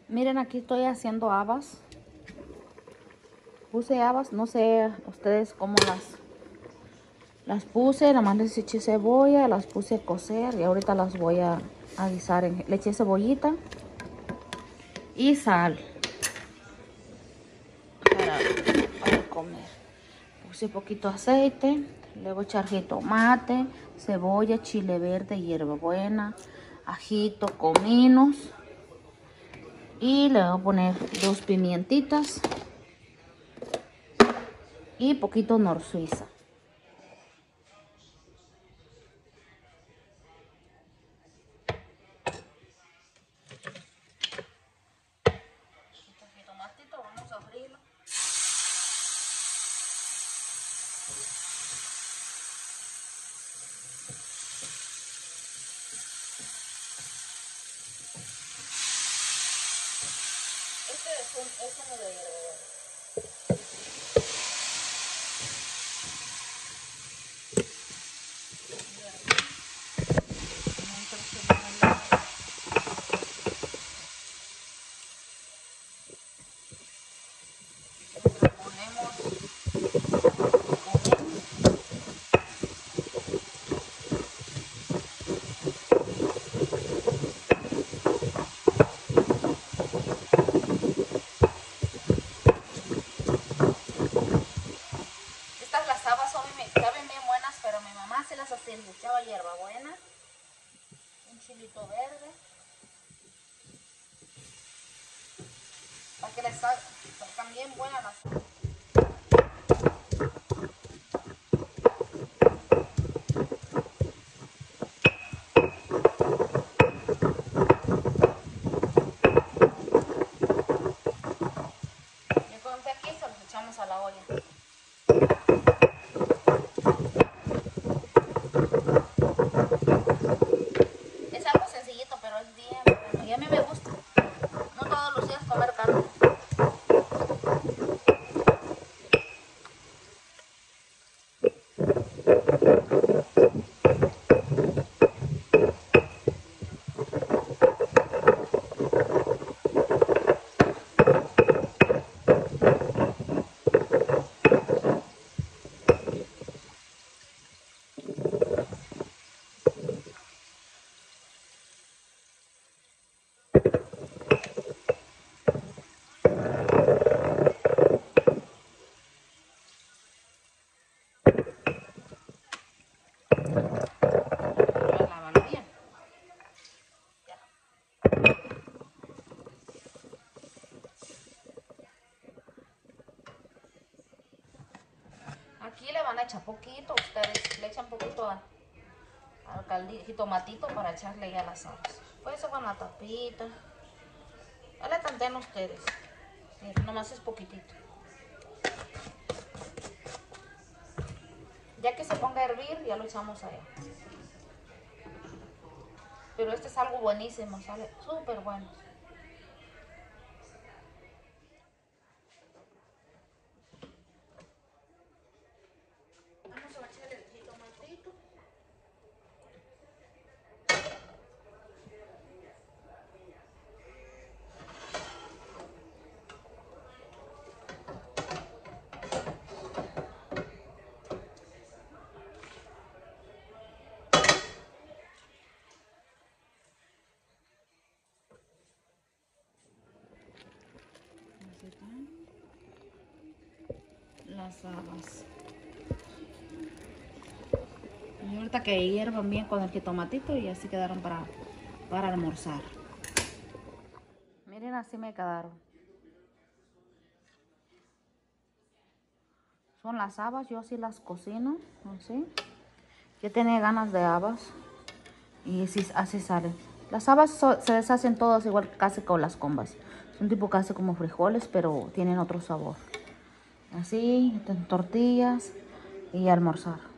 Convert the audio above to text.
Miren, aquí estoy haciendo habas. Puse habas, no sé ustedes cómo las puse. Nada más les eché cebolla, las puse a cocer y ahorita las voy a guisar. Le eché cebollita y sal para comer. Puse poquito aceite, le voy a echar jitomate, cebolla, chile verde, hierbabuena, ajito, cominos. Y le voy a poner 2 pimientitas y poquito nor suiza. Este jitomatito vamos a abrirlo. Este es uno de estas las habas saben bien buenas, pero mi mamá se las hacía, le echaba hierbabuena, un chilito verde, para que les salgan bien buenas las habas. Ya cuando esté aquí se los echamos a la olla. Es algo sencillito, pero es bien bueno y a mí me gusta. No todos los días comer carne. Aquí le van a echar poquito, ustedes le echan poquito al jitomatito para echarle ya las habas. Puede ser con la tapita. Ya le tantean ustedes. Nomás es poquitito. Ya que se ponga a hervir, ya lo echamos allá. Pero este es algo buenísimo, sale súper bueno. Vamos a echarle el jitomatito. Las habas. Y ahorita que hiervan bien con el jitomatito y así quedaron para almorzar. Miren, así me quedaron. Son las habas, yo así las cocino, así. Yo tenía ganas de habas y así salen. Las habas se deshacen todas igual casi con las combas. Son tipo casi como frijoles, pero tienen otro sabor. Así, tortillas y almorzar.